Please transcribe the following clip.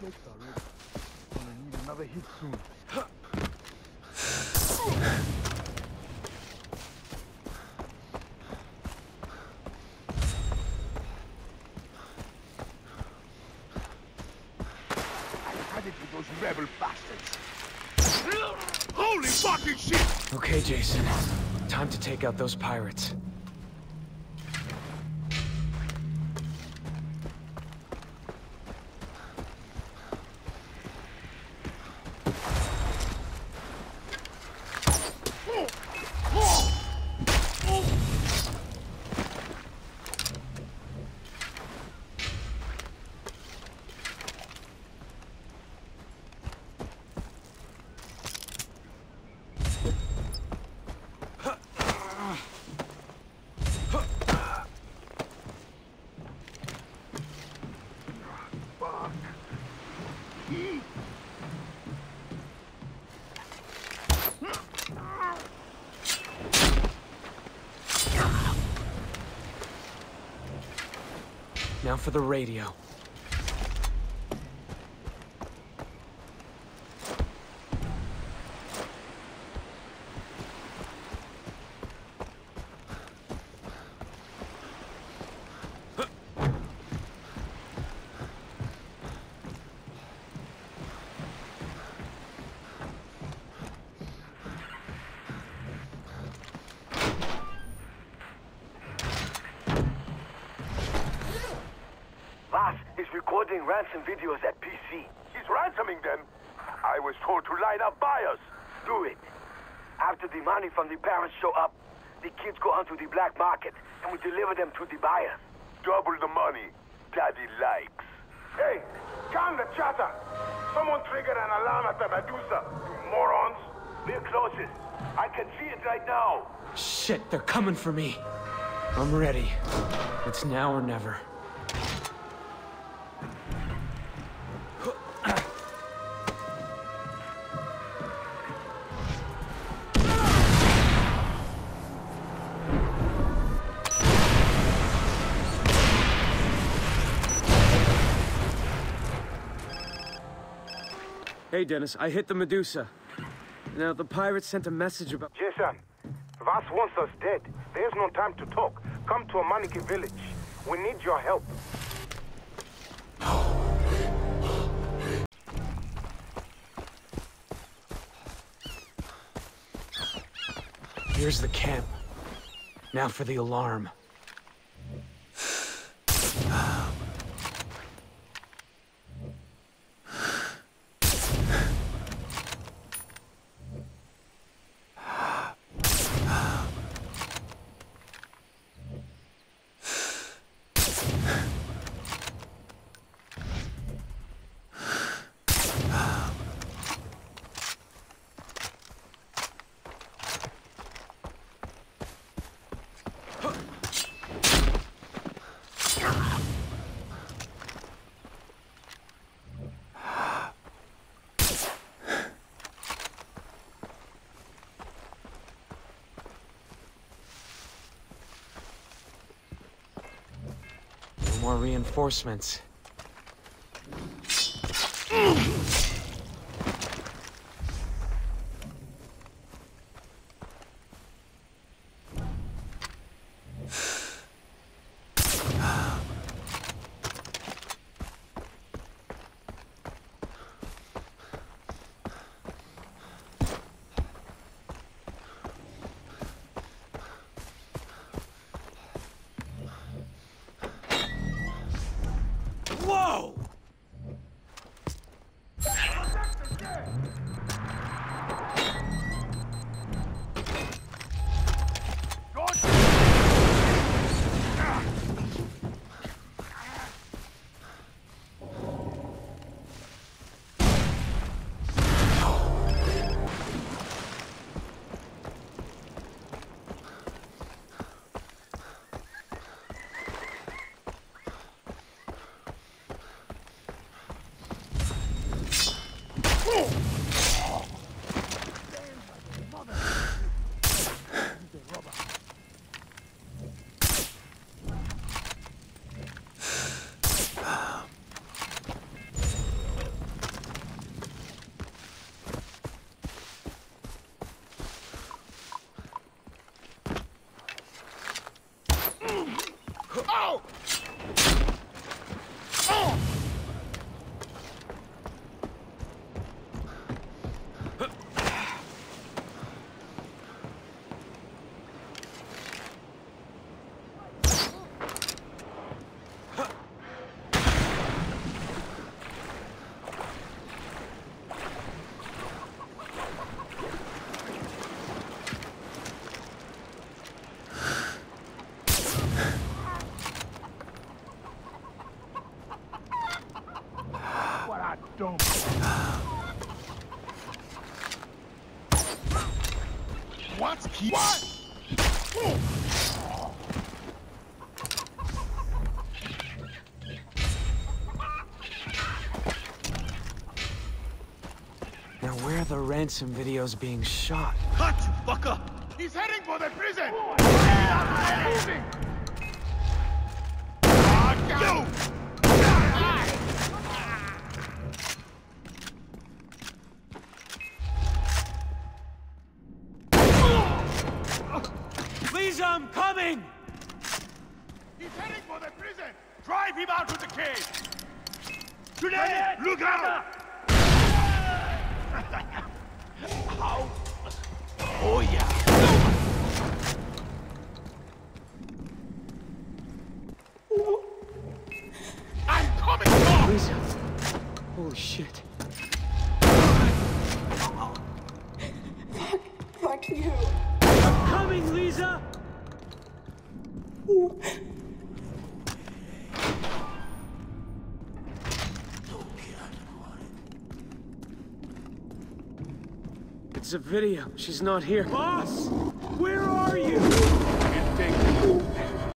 Close already. Gonna need another hit soon. I had it with those rebel bastards. Holy fucking shit! Okay, Jason. Time to take out those pirates. Now for the radio. Vaas is recording ransom videos at PC. He's ransoming them. I was told to line up buyers. Do it. After the money from the parents show up, the kids go onto the black market, and we deliver them to the buyers. Double the money. Daddy likes. Hey, calm the chatter. Someone triggered an alarm at the Medusa, you morons. We're closest. I can see it right now. Shit, they're coming for me. I'm ready. It's now or never. Hey, Dennis, I hit the Medusa. Now, the pirates sent a message about... Jason, Vaas wants us dead. There's no time to talk. Come to Amaniki village. We need your help. Here's the camp. Now for the alarm. More reinforcements. Whoa! Don't. What? Now where are the ransom videos being shot? Cut, fucker! He's heading for the prison! Moving! Go! Lisa, I'm coming! He's heading for the prison! Drive him out to the cave! Grenade! Look out! Ow! Oh yeah! I'm coming, Tom! Lisa! Holy shit. Fuck you. I'm coming, Lisa! It's a video. She's not here. Boss! Where are you?